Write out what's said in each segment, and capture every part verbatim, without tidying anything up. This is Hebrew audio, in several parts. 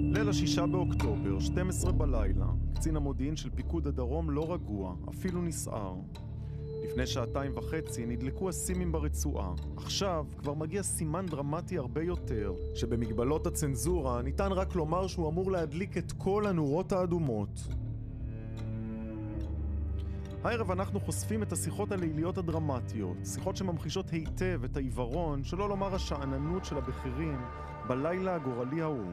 ליל השישה באוקטובר, שתים עשרה בלילה, קצין המודיעין של פיקוד הדרום לא רגוע, אפילו נסער. לפני שעתיים וחצי נדלקו הסימים ברצועה. עכשיו כבר מגיע סימן דרמטי הרבה יותר, שבמגבלות הצנזורה ניתן רק לומר שהוא אמור להדליק את כל הנורות האדומות. הערב אנחנו חושפים את השיחות הליליות הדרמטיות, שיחות שממחישות היטב את העיוורון, שלא לומר השעננות של הבכירים, בלילה הגורלי ההוא.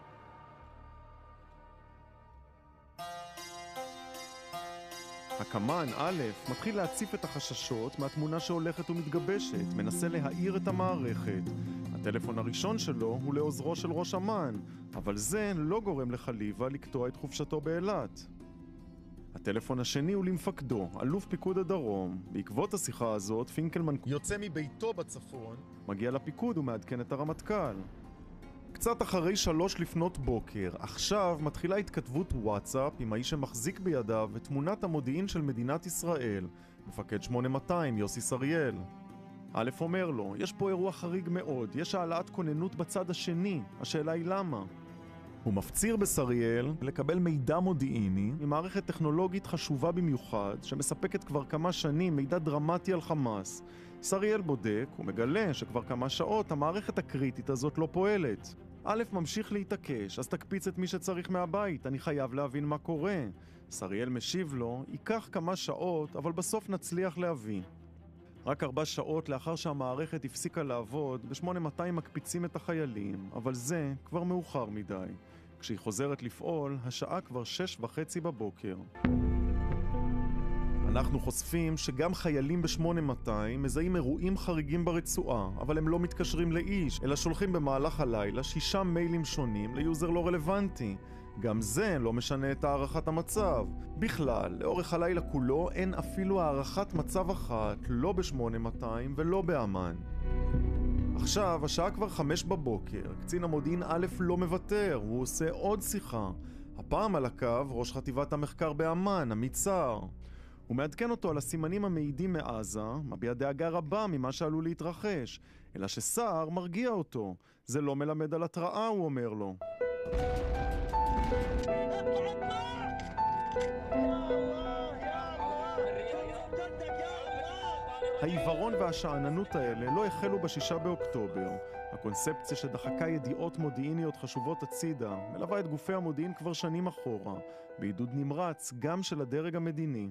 הקמן, א', מתחיל להציף את החששות מהתמונה שהולכת ומתגבשת, מנסה להאיר את המערכת. הטלפון הראשון שלו הוא לעוזרו של ראש אמ"ן, אבל זה לא גורם לחליבה לקטוע את חופשתו באילת. הטלפון השני הוא למפקדו, אלוף פיקוד הדרום. בעקבות השיחה הזאת, פינקלמן יוצא מביתו בצפון, מגיע לפיקוד ומעדכן את הרמטכ"ל. קצת אחרי שלוש לפנות בוקר, עכשיו מתחילה התכתבות וואטסאפ עם האיש שמחזיק בידיו את תמונת המודיעין של מדינת ישראל, מפקד שמונה מאתיים, יוסי סריאל. א' אומר לו, יש פה אירוע חריג מאוד, יש העלאת כוננות בצד השני, השאלה היא למה? הוא מפציר בסריאל לקבל מידע מודיעיני ממערכת טכנולוגית חשובה במיוחד, שמספקת כבר כמה שנים מידע דרמטי על חמאס. סריאל בודק ומגלה שכבר כמה שעות המערכת הקריטית הזאת לא פועלת. א' ממשיך להתעקש, אז תקפיץ את מי שצריך מהבית, אני חייב להבין מה קורה. סריאל משיב לו, ייקח כמה שעות, אבל בסוף נצליח להביא. רק ארבע שעות לאחר שהמערכת הפסיקה לעבוד, ב-שמונה מאתיים מקפיצים את החיילים, אבל זה כבר מאוחר מדי. כשהיא חוזרת לפעול, השעה כבר שש וחצי בבוקר. אנחנו חושפים שגם חיילים ב-שמונה מאתיים מזהים אירועים חריגים ברצועה, אבל הם לא מתקשרים לאיש, אלא שולחים במהלך הלילה שישה מיילים שונים ליוזר לא רלוונטי. גם זה לא משנה את הערכת המצב. בכלל, לאורך הלילה כולו אין אפילו הערכת מצב אחת, לא ב-שמונה מאתיים ולא באמ"ן. עכשיו, השעה כבר חמש בבוקר, קצין המודיעין א' לא מוותר, הוא עושה עוד שיחה. הפעם על הקו ראש חטיבת המחקר באמ"ן, עמית סער. הוא מעדכן אותו על הסימנים המעידים מעזה, מביע דאגה רבה ממה שעלול להתרחש, אלא שסער מרגיע אותו. זה לא מלמד על התראה, הוא אומר לו. העיוורון והשעננות האלה לא החלו בשישה באוקטובר. הקונספציה שדחקה ידיעות מודיעיניות חשובות הצידה, מלווה את גופי המודיעין כבר שנים אחורה, בעידוד נמרץ גם של הדרג המדיני.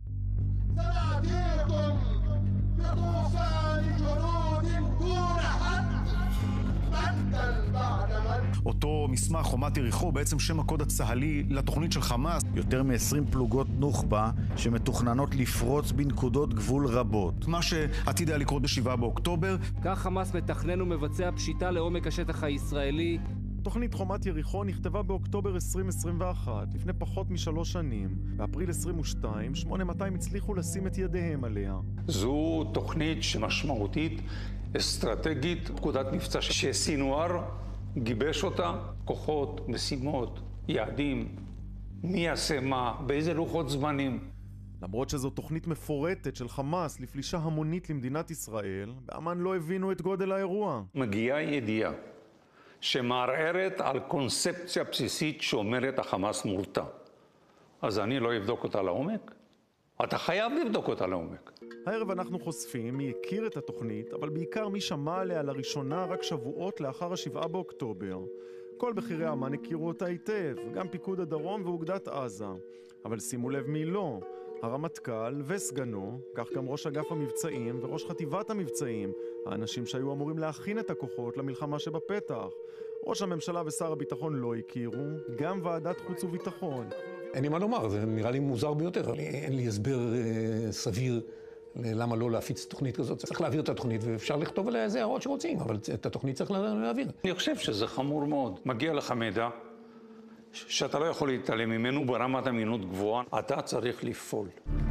سنأتيكم بطوفان جنود دون حد بدل بعد بدل. אותו מסמך חומת יריחו, בעצם שם הקוד הצהלי לתוכנית של חמאס. יותר מ-עשרים פלוגות נוח'בה שמתוכננות לפרוץ בנקודות גבול רבות. מה שעתיד היה לקרות בשבעה באוקטובר. כך חמאס מתכנן ומבצע פשיטה לעומק השטח הישראלי. תוכנית חומת יריחו נכתבה באוקטובר עשרים עשרים ואחת, לפני פחות משלוש שנים. באפריל עשרים ושתיים, שמונה מאתיים הצליחו לשים את ידיהם עליה. זו תוכנית משמעותית, אסטרטגית, פקודת מבצע שסינואר גיבש אותה, כוחות, משימות, יעדים, מי יעשה מה, באיזה לוחות זמנים. למרות שזו תוכנית מפורטת של חמאס לפלישה המונית למדינת ישראל, באמ"ן לא הבינו את גודל האירוע. מגיעה ידיעה שמערערת על קונספציה בסיסית שאומרת החמאס מורתע. אז אני לא אבדוק אותה לעומק? אתה חייב לבדוק אותה לעומק. הערב אנחנו חושפים מי הכיר את התוכנית, אבל בעיקר מי שמע עליה לראשונה רק שבועות לאחר השבעה באוקטובר. כל בכירי אמ"ן הכירו אותה היטב, גם פיקוד הדרום ואוגדת עזה. אבל שימו לב מי לא. הרמטכ"ל וסגנו, כך גם ראש אגף המבצעים וראש חטיבת המבצעים, האנשים שהיו אמורים להכין את הכוחות למלחמה שבפתח. ראש הממשלה ושר הביטחון לא הכירו, גם ועדת חוץ וביטחון. אין לי מה לומר, זה נראה לי מוזר ביותר. אין לי הסבר אה, סביר למה לא להפיץ תוכנית כזאת. צריך להעביר את התוכנית ואפשר לכתוב עליה איזה הערות שרוצים, אבל את התוכנית צריך להעביר. אני חושב שזה חמור מאוד. מגיע לך מידע שאתה לא יכול להתעלם ממנו ברמת אמינות גבוהה. אתה צריך לפעול.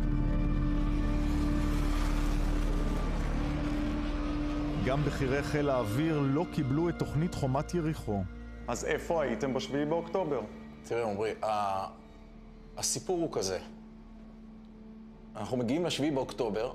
גם בכירי חיל האוויר לא קיבלו את תוכנית חומת יריחו. אז איפה הייתם בשביעי באוקטובר? תראה, עומרי, הסיפור הוא כזה. אנחנו מגיעים לשביעי באוקטובר,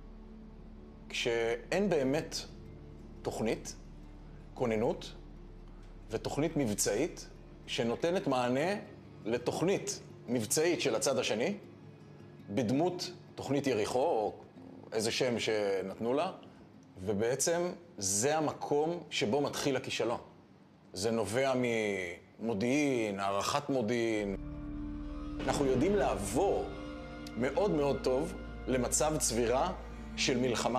כשאין באמת תוכנית, כוננות ותוכנית מבצעית שנותנת מענה לתוכנית מבצעית של הצד השני, בדמות תוכנית יריחו, או איזה שם שנתנו לה, ובעצם זה המקום שבו מתחיל הכישלון. זה נובע ממודיעין, הערכת מודיעין. אנחנו יודעים לעבור מאוד מאוד טוב למצב צבירה של מלחמה.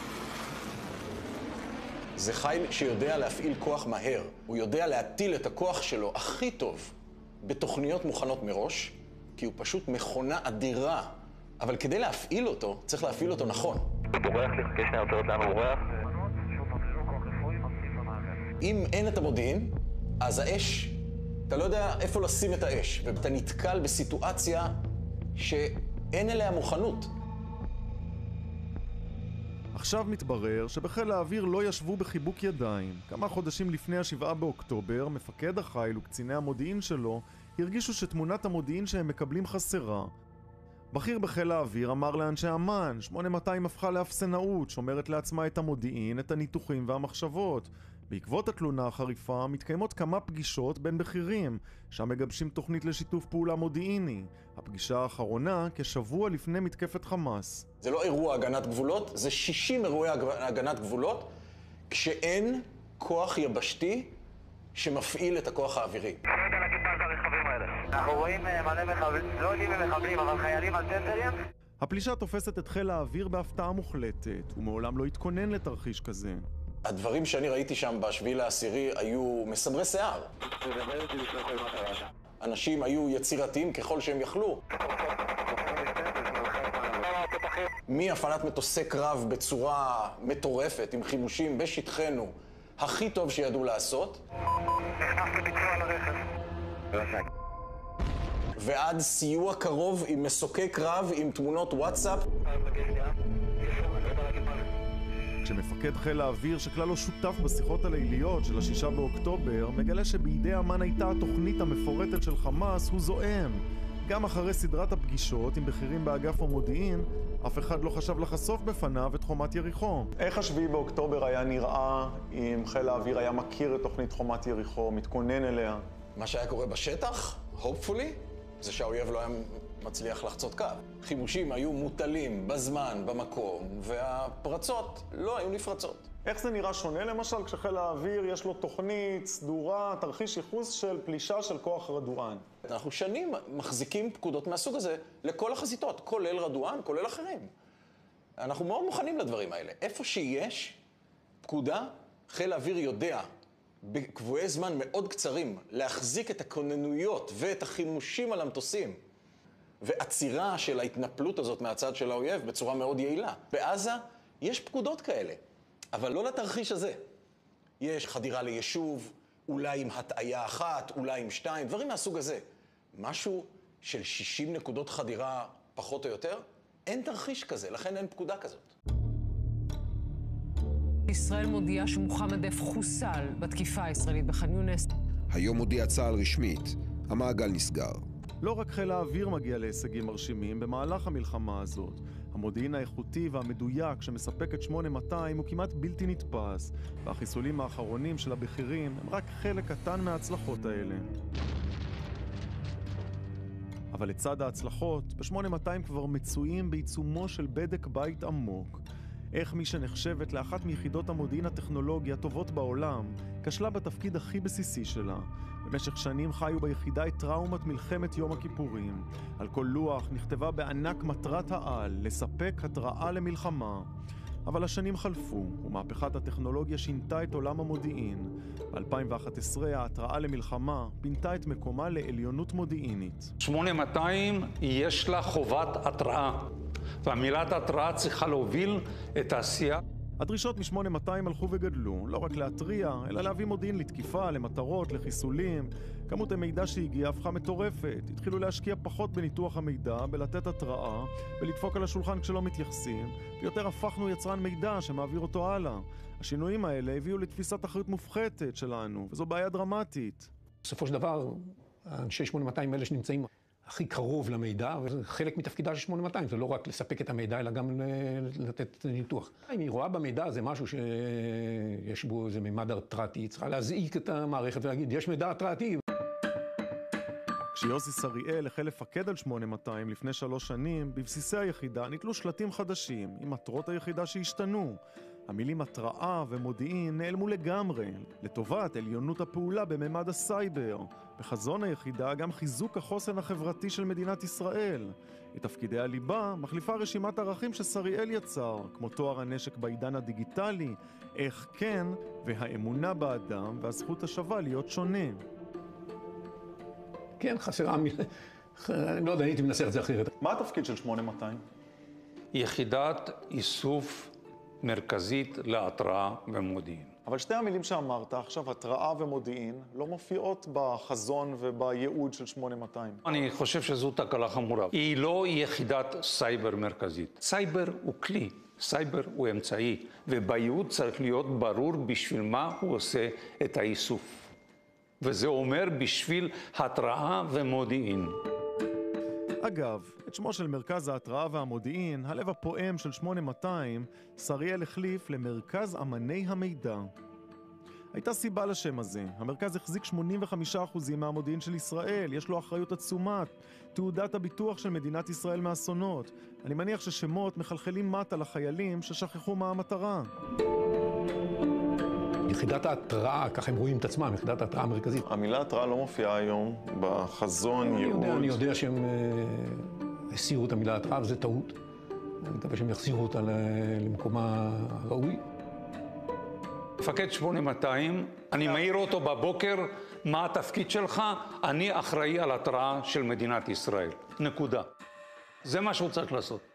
זה חיל שיודע להפעיל כוח מהר. הוא יודע להטיל את הכוח שלו הכי טוב בתוכניות מוכנות מראש, כי הוא פשוט מכונה אדירה. אבל כדי להפעיל אותו, צריך להפעיל אותו נכון. בורח לי, חכה שנייה, עוצר אותנו, בורח. אם אין את המודיעין, אז האש, אתה לא יודע איפה לשים את האש, ואתה נתקל בסיטואציה שאין אליה מוכנות. עכשיו מתברר שבחיל האוויר לא ישבו בחיבוק ידיים. כמה חודשים לפני השבעה באוקטובר, מפקד החיל וקציני המודיעין שלו הרגישו שתמונת המודיעין שהם מקבלים חסרה. בכיר בחיל האוויר אמר לאנשי אמ"ן, שמונה מאתיים הפכה לאפסנאות, שומרת לעצמה את המודיעין, את הניתוחים והמחשבות. בעקבות התלונה החריפה מתקיימות כמה פגישות בין בכירים, שם מגבשים תוכנית לשיתוף פעולה מודיעיני. הפגישה האחרונה כשבוע לפני מתקפת חמאס. זה לא אירוע הגנת גבולות, זה שישים אירועי הגנת גבולות, כשאין כוח יבשתי שמפעיל את הכוח האווירי. לא יודע להגיד מה זה הרכבים האלה. אנחנו רואים מלא מחבלים, לא יודעים אם מחבלים, אבל חיילים על טנדרים. הפלישה תופסת את חיל האוויר בהפתעה מוחלטת, ומעולם לא התכונן לתרחיש כזה. הדברים שאני ראיתי שם בשביעי לעשירי היו מסמרי שיער. אנשים היו יצירתיים ככל שהם יכלו. מהפעלת מטוסי קרב בצורה מטורפת, עם חימושים בשטחנו, הכי טוב שידעו לעשות. נכנסתי ביצוע לרכב. ועד סיוע קרוב עם מסוקי קרב, עם תמונות וואטסאפ. כשמפקד חיל האוויר שכלל לא שותף בשיחות הליליות של השישה באוקטובר, מגלה שבידי אמ"ן הייתה התוכנית המפורטת של חמאס, הוא זועם. גם אחרי סדרת הפגישות עם בכירים באגף המודיעין, אף אחד לא חשב לחשוף בפניו את חומת יריחו. איך השביעי באוקטובר היה נראה אם חיל האוויר היה מכיר את תוכנית חומת יריחו, מתכונן אליה? מה שהיה קורה בשטח, hopefully, זה שהאויב לא היה מצליח לחצות קו. חימושים היו מוטלים בזמן, במקום, והפרצות לא היו נפרצות. איך זה נראה שונה למשל כשחיל האוויר יש לו תוכנית סדורה, תרחיש ייחוס של פלישה של כוח רדואן? אנחנו שנים מחזיקים פקודות מהסוג הזה לכל החזיתות, כולל רדואן, כולל אחרים. אנחנו מאוד מוכנים לדברים האלה. איפה שיש פקודה, חיל האוויר יודע בקבועי זמן מאוד קצרים להחזיק את הכוננויות ואת החימושים על המטוסים ועצירה של ההתנפלות הזאת מהצד של האויב בצורה מאוד יעילה. בעזה יש פקודות כאלה, אבל לא לתרחיש הזה. יש חדירה ליישוב, אולי עם הטעיה אחת, אולי עם שתיים, דברים מהסוג הזה. משהו של שישים נקודות חדירה פחות או יותר, אין תרחיש כזה, לכן אין פקודה כזאת. ישראל מודיעה שמוחמד דף חוסל בתקיפה הישראלית בח'אן יונס. היום הודיע צה"ל רשמית, המעגל נסגר. לא רק חיל האוויר מגיע להישגים מרשימים במהלך המלחמה הזאת. המודיעין האיכותי והמדויק שמספק את שמונה מאתיים הוא כמעט בלתי נתפס, והחיסולים האחרונים של הבכירים הם רק חלק קטן מההצלחות האלה. אבל לצד ההצלחות, ב-שמונה מאתיים כבר מצויים בעיצומו של בדק בית עמוק. איך מי שנחשבת לאחת מיחידות המודיעין הטכנולוגי הטובות בעולם, כשלה בתפקיד הכי בסיסי שלה. במשך שנים חיו ביחידה את טראומת מלחמת יום הכיפורים. על כל לוח נכתבה בענק מטרת העל, לספק התראה למלחמה. אבל השנים חלפו, ומהפכת הטכנולוגיה שינתה את עולם המודיעין. ב-אלפיים ואחת עשרה ההתראה למלחמה פינתה את מקומה לעליונות מודיעינית. שמונה מאתיים יש לה חובת התראה, והמילת התראה צריכה להוביל את העשייה. הדרישות מ-שמונה מאתיים הלכו וגדלו, לא רק להתריע, אלא להביא מודיעין לתקיפה, למטרות, לחיסולים. כמות המידע שהגיעה הפכה מטורפת. התחילו להשקיע פחות בניתוח המידע, בלתת התראה, ולדפוק על השולחן כשלא מתייחסים, ויותר הפכנו יצרן מידע שמעביר אותו הלאה. השינויים האלה הביאו לתפיסת אחריות מופחתת שלנו, וזו בעיה דרמטית. בסופו של דבר, אנשי שמונה מאתיים האלה שנמצאים הכי קרוב למידע, וחלק מתפקידה של שמונה מאתיים, זה לא רק לספק את המידע, אלא גם לתת את הניתוח. אם היא רואה במידע זה משהו שיש בו איזה מימד הרתעתי, צריכה להזעיק את המערכת ולהגיד, יש מידע הרתעתי. כשיוסי שריאל החל לפקד על שמונה מאתיים לפני שלוש שנים, בבסיסי היחידה נתלו שלטים חדשים עם מטרות היחידה שהשתנו. המילים התראה ומודיעין נעלמו לגמרי, לטובת עליונות הפעולה בממד הסייבר. בחזון היחידה גם חיזוק החוסן החברתי של מדינת ישראל. את תפקידי הליבה מחליפה רשימת ערכים ששריאל יצר, כמו תואר הנשק בעידן הדיגיטלי, איך כן, והאמונה באדם והזכות השווה להיות שונה. כן, חסרה מילה. אני לא יודע, הייתי מנסח את זה אחרת. מה התפקיד של שמונה מאתיים? יחידת איסוף מרכזית להתראה ומודיעין. אבל שתי המילים שאמרת, עכשיו התראה ומודיעין, לא מופיעות בחזון ובייעוד של שמונה מאתיים. אני חושב שזו תקלה חמורה. היא לא יחידת סייבר מרכזית. סייבר הוא כלי, סייבר הוא אמצעי, ובייעוד צריך להיות ברור בשביל מה הוא עושה את האיסוף. וזה אומר בשביל התראה ומודיעין. אגב, את שמו של מרכז ההתראה והמודיעין, הלב הפועם של שמונה מאתיים, שריאל החליף למרכז אמני המידע. הייתה סיבה לשם הזה. המרכז החזיק שמונים וחמישה אחוז מהמודיעין של ישראל, יש לו אחריות עצומה, תעודת הביטוח של מדינת ישראל מאסונות. אני מניח ששמות מחלחלים מטה לחיילים ששכחו מה המטרה. יחידת ההתראה, ככה הם רואים את עצמם, יחידת ההתראה המרכזית. המילה התראה לא מופיעה היום בחזון, ייעוד. אני יודע שהם הסירו את המילה התראה, וזה טעות. אני מקווה שהם יחזירו אותה למקומה הראוי. מפקד שמונה מאתיים, אני מעיר אותו בבוקר, מה התפקיד שלך? אני אחראי על התראה של מדינת ישראל. נקודה. זה מה שהוא צריך לעשות.